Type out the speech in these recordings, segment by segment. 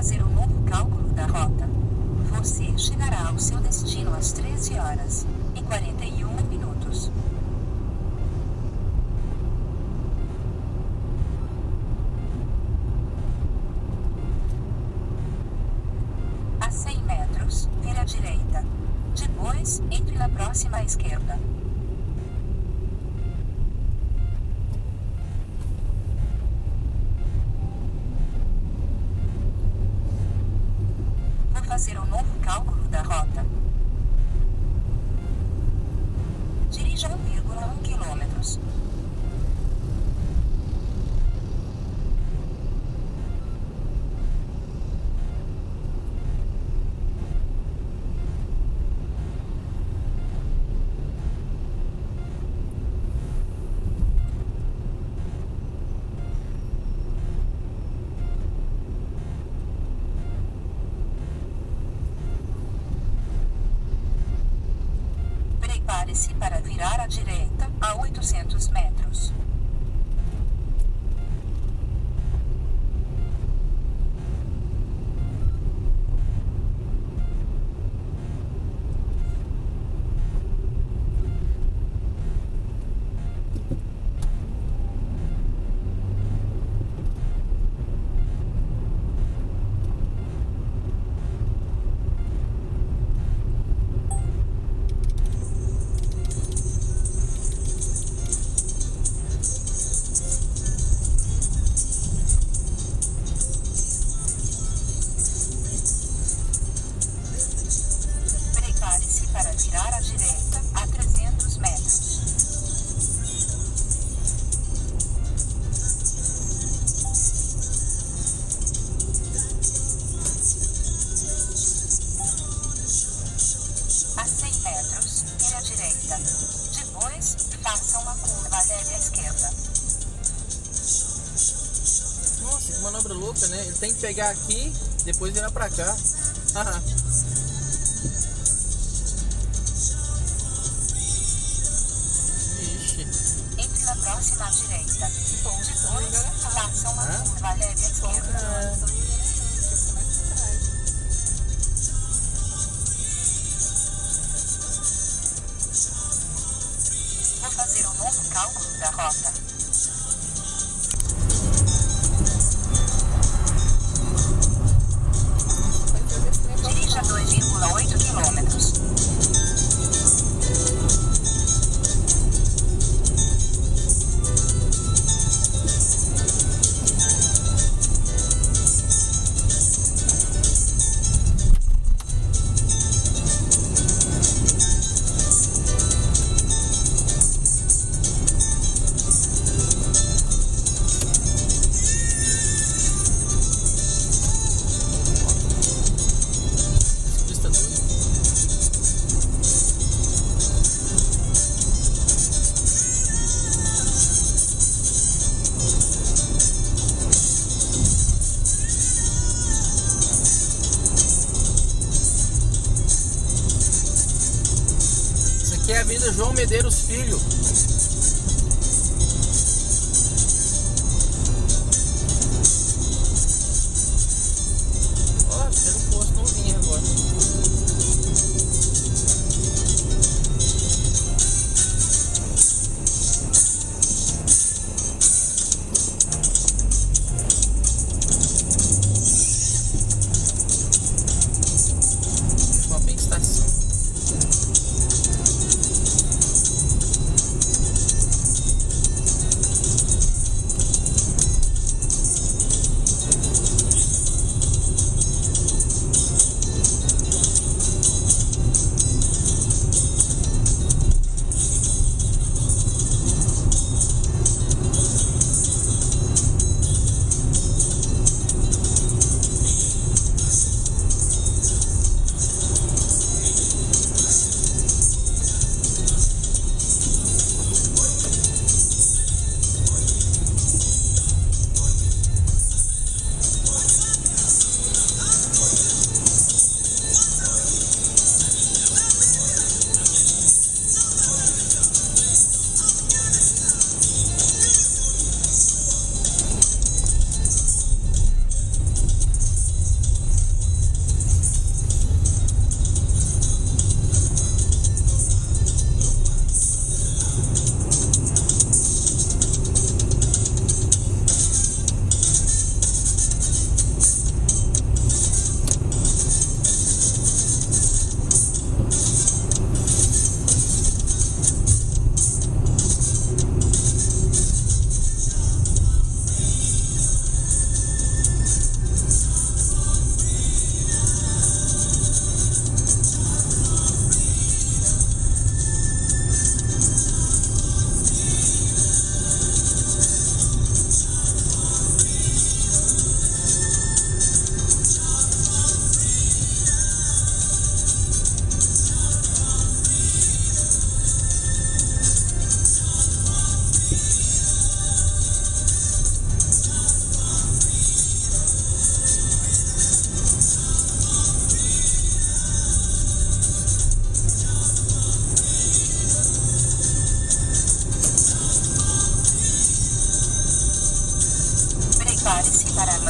fazer um novo cálculo da rota. Você chegará ao seu destino às 13h41. A 100 metros, vire à direita. Depois, entre na próxima à esquerda. Vou fazer um novo cálculo da rota. Dirija 1,1 km. Prepare-se para virar à direita, a 800 metros. Prepare-se para virar à direita, a 300 metros. A 100 metros, vire à direita. Depois, faça uma curva leve à esquerda. Nossa, que manobra louca, né? Ele tem que pegar aqui, depois virar pra cá. Entre na próxima à direita. Depois, faça uma curva leve à esquerda. Vou fazer um novo cálculo da rota. Dirija 2,8 km. Aqui é a Avenida João Medeiros Filho. Ó, tendo um posto novinho agora. Shopping Estação.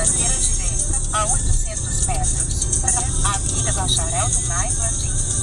vira direita a 800 metros. Avenida Bacharel do Mais Landim.